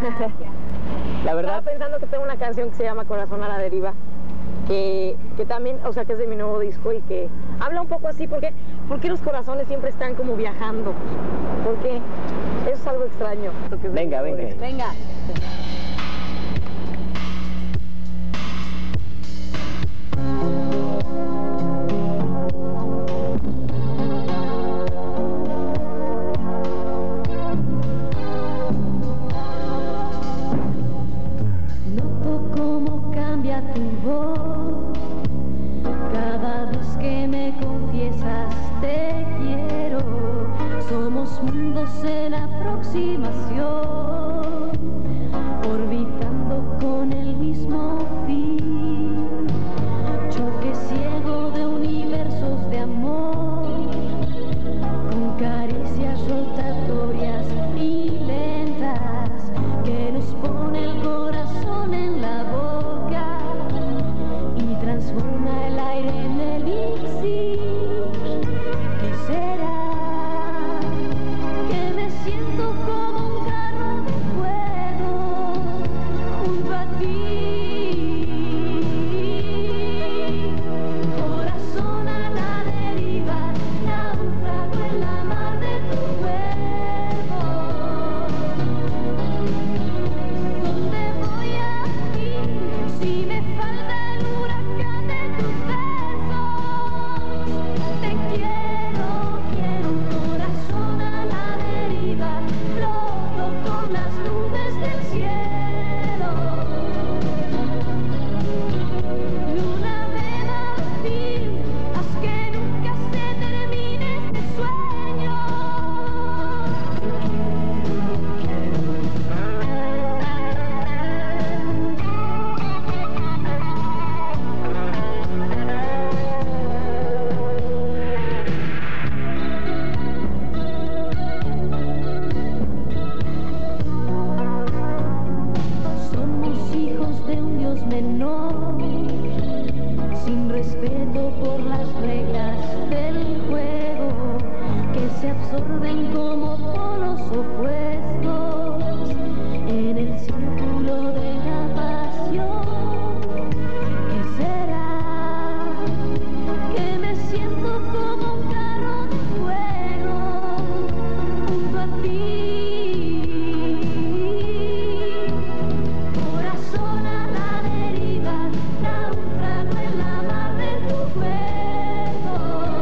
La verdad... Estaba pensando que tengo una canción que se llama Corazón a la Deriva, que también, o sea, que es de mi nuevo disco y que habla un poco así, porque los corazones siempre están como viajando. Porque eso es algo extraño. Venga, venga. Venga. Noto cómo cambia tu voz cada vez que me confiesas te quiero. Somos mundos en aproximación, orbitando con el mismo fin. Choque ciego de universos de amor, con caricias rotatorias y lentas que nos pone el corazón en la boca y transforma el aire en elixir. ¿Qué será? Que me siento como un carro de fuego junto a ti. Corazón a la deriva, náufrago en la mar de tu cuerpo. ¿Dónde voy a ir si me falta el huracán de tus besos? Te quiero, quiero un corazón a la deriva, floto con las nubes del cielo. Luna de marfil, haz que nunca se termine este sueño. Somos hijos de un Dios menor, sin respeto por las reglas del juego, que se absorben como polos opuestos en el círculo de la pasión. ¿Qué será? Que me siento como un carro de fuego junto a ti. Corazón a la deriva, náufrago en la mar de tu cuerpo.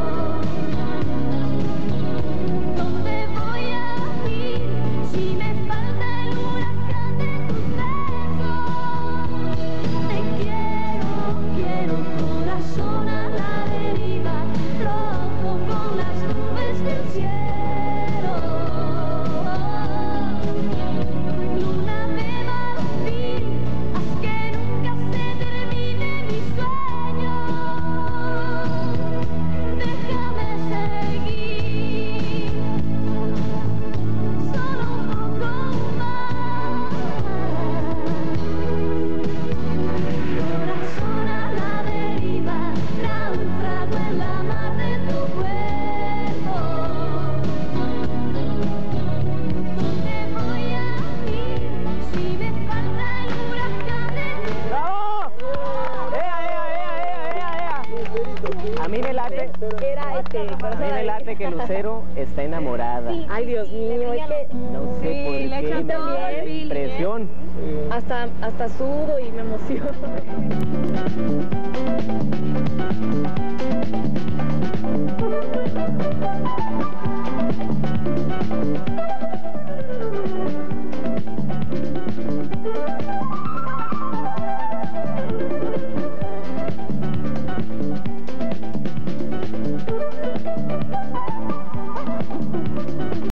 ¿Dónde voy a ir si me falta el huracán de tus besos? Te quiero, quiero corazón a la deriva, floto con las nubes del cielo. Luna de marfil, haz que nunca se termine mi sueño. Déjame seguir solo un poco más. Corazón a la deriva, náufrago en la mar de tu cuerpo. ¿Dónde voy a ir si me falta el huracán de tus ¡Bravo! ¡Ea! A mí me late, que Lucero está enamorada. Ay, Dios mío, es que No sé por le qué. echan también. Presión. Hasta sudo y me emociono.